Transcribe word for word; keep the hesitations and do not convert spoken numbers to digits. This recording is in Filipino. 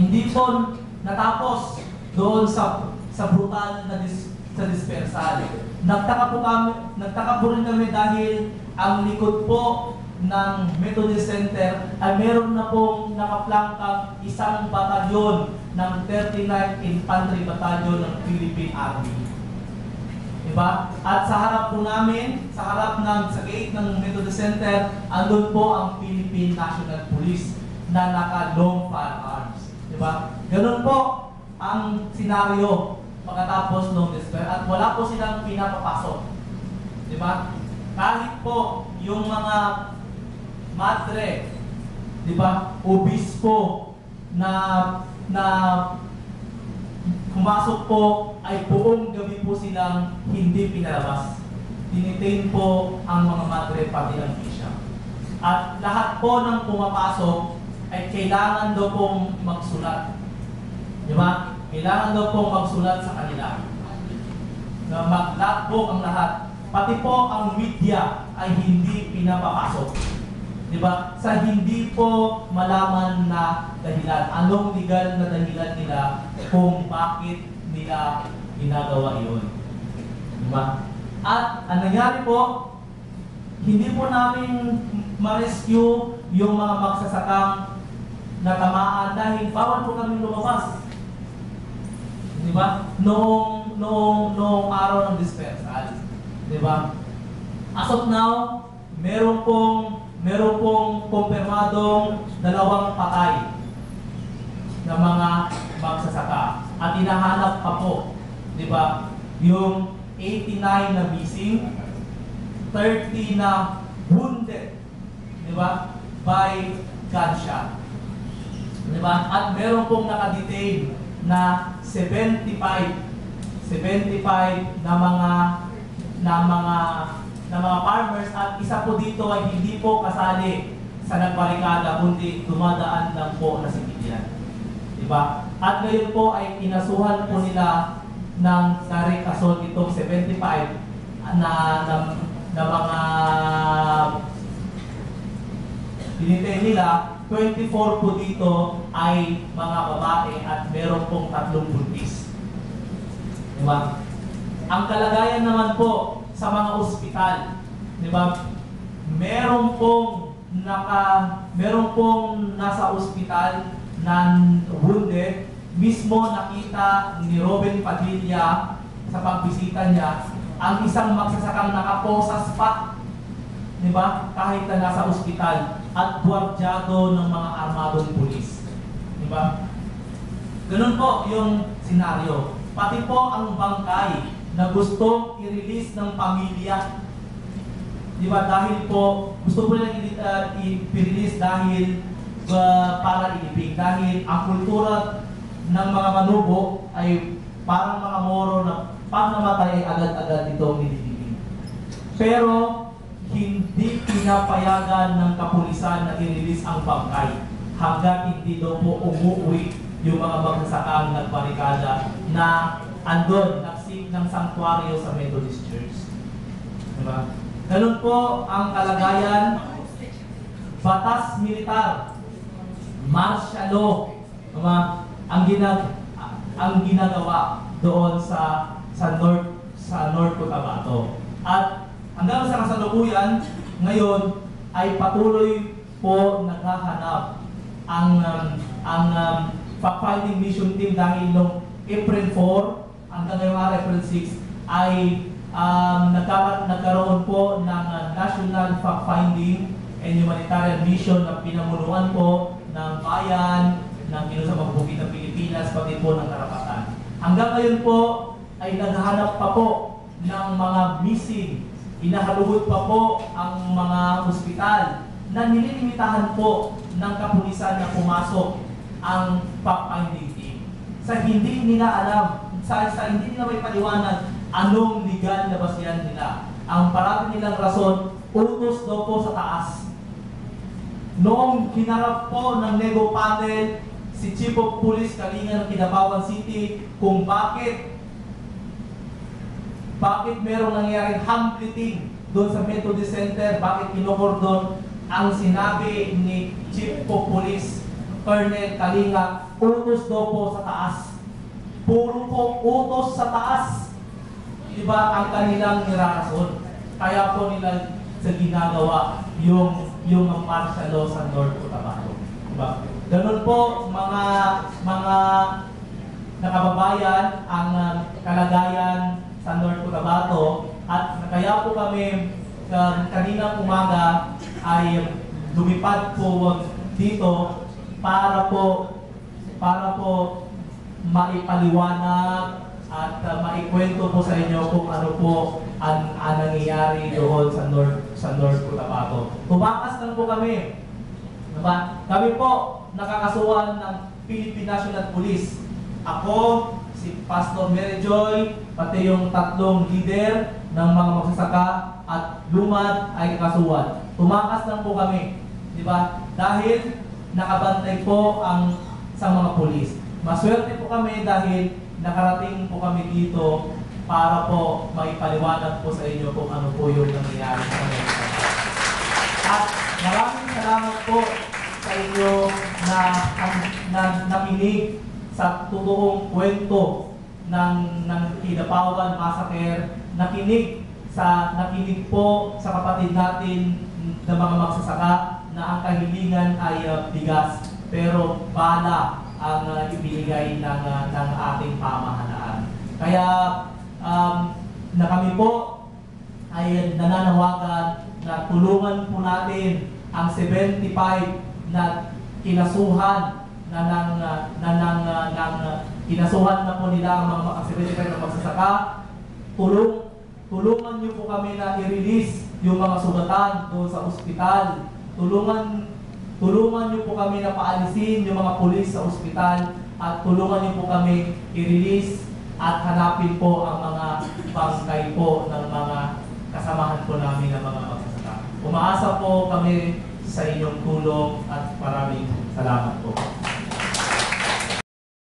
Hindi po natapos doon sa sa brutal na dis, sa dispersal. Nagtaka po kami, nagtaka po rin kami dahil ang likod po ng Methodist Center ay meron na pong nakaplangkang isang batalyon ng thirty-ninth Infantry Battalion ng Philippine Army. Diba? At sa harap po namin, sa harap ng sa gate ng Methodist Center, andun po ang Philippine National Police na naka-long firearms. Diba? Ganun po ang senaryo pagkatapos ng disper at wala po silang pinapapasok. Diba? Kahit po yung mga madre, diba, obispo na na pumasok po ay buong gabi po silang hindi pinalabas. Dinitain po ang mga madre pati ang bisya. At lahat po ng pumapasok ay kailangan daw pong magsulat. Di ba? Kailangan daw pong magsulat sa kanila. Na mag-lockbook ang lahat. Pati po ang media ay hindi pinapapasok. Diba? Sa hindi po malaman na dahilan, anong legal na dahilan nila kung bakit nila ginagawa iyon. Diba? At ang nangyari po, hindi po namin ma-rescue yung mga magsasakang natamaan dahil bawal po kami lumabas. Diba? Noong, noong, noong araw ng dispersal. Diba? As of now, meron pong meron pong kumpirmadong dalawang patay na mga magsasaka. At hinahanap pa po, di ba, yung eighty-nine na missing, thirty na wounded, di ba, by gunshot. Di ba? At meron pong nakadetain na seventy-five na mga na mga na mga farmers at isa po dito ay hindi po kasali sa nagbarikada kundi dumadaan lang po na civilian. Diba? At ngayon po ay inasuhan po nila ng direct assault itong seventy-five na, na, na mga dinitay nila. Twenty-four po dito ay mga babae at meron pong tatlong buntis. Diba? Ang kalagayan naman po sa mga ospital, di ba? Meron pong naka meron pong nasa ospital na wounded, mismo nakita ni Robin Padilla sa pagbisita niya ang isang magsasakang nakapo sa spot, di ba? Kahit na nasa ospital at gwardyado ng mga armadong pulis, di ba? Ganun po yung senaryo. Pati po ang bangkay na gusto i-release ng pamilya. Di ba? Dahil po, gusto po nilang uh, i-release dahil uh, para ilibing. Dahil ang kultura ng mga manubo ay parang mga moro na pag namatay ay agad-agad itong nililibing. Pero, hindi pinapayagan ng kapulisan na i-release ang bangkay hanggang hindi daw po umuwi yung mga magsasakang nagbarikada na andon, nagsig ng sanctuaryo sa Methodist Church. Diba? Ganun po ang kalagayan. Batas militar, martial law, diba? ang ginag ang ginagawa doon sa sa North sa North Cotabato. At hanggang sa kasalukuyan ngayon ay patuloy po naghahanap ang um, ang um, fact-finding mission team dahil noong April four hanggang ngayong April six ay um, nagka, nagkaroon po ng uh, National Fact-Finding and Humanitarian Mission na pinamunuan po ng bayan, ng Kinusamang Bukid ng Pilipinas, pati po ng karapatan. Hanggang ngayon po ay naghahanap pa po ng mga missing. Inahalugod pa po ang mga ospital na nililimitahan po ng kapulisan na pumasok ang fact-finding team. Sa hindi nila alam, sa, sa hindi nila may paliwanag anong legal na basihan nila. Ang parati nilang rason, utos daw po sa taas. Noong kinarap po ng Nego Panel, si Chief of Police Kalinga ng Kinabawan City kung bakit bakit merong nangyaring hampleting doon sa Methodist Center, bakit kinokordon, ang sinabi ni Chief of Police Colonel Kalinga, utos daw po sa taas. Puro po utos sa taas. Diba ang kanilang nirarason. Kaya po nila sa ginagawa yung yung martial law sa North Cotabato. Diba? Ganun po mga mga nakababayan ang uh, kalagayan sa North Cotabato at kaya po kami uh, kaninang umaga ay lumipad po dito para po para po maipaliwanag at uh, maikwento po sa inyo kung ano po ang, ang nangyayari doon sa North sa North Cotabato. Tumakas lang po kami. Diba? Kami po nakakasuhan ng Philippine National Police. Ako, si Pastor Mary Joy, pati yung tatlong leader ng mga magsasaka at lumad ay kakasuhan. Tumakas lang po kami. Diba? Dahil nakabantay po ang sa mga pulis. Maswerte po kami dahil nakarating po kami dito para po maipaliwanag po sa inyo kung ano po yung nangyayari sa mga. At maraming salamat po sa inyo na, na nakinig sa totoong kwento ng, ng Kidapawan Massacre, nakinig sa nakinig po sa kapatid natin na mga magsasaka na ang kahilingan ay uh, bigas, pero bala ang uh, ibinigay ng, uh, ng ating pamahalaan. Kaya um, na kami po ay nananawagan na tulungan po natin ang seventy-five na kinasuhan na nang uh, na nang uh, nang uh, kinasuhan na po nila ang mga seventy-five na magsasaka. Tulong tulungan niyo po kami na i-release yung mga sugatan doon sa ospital. Tulungan Tulungan niyo po kami na paalisin yung mga pulis sa ospital at tulungan niyo po kami i-release at hanapin po ang mga bangkay po ng mga kasamahan po namin ng mga magsasaka. Umaasa po kami sa inyong tulong at maraming salamat po.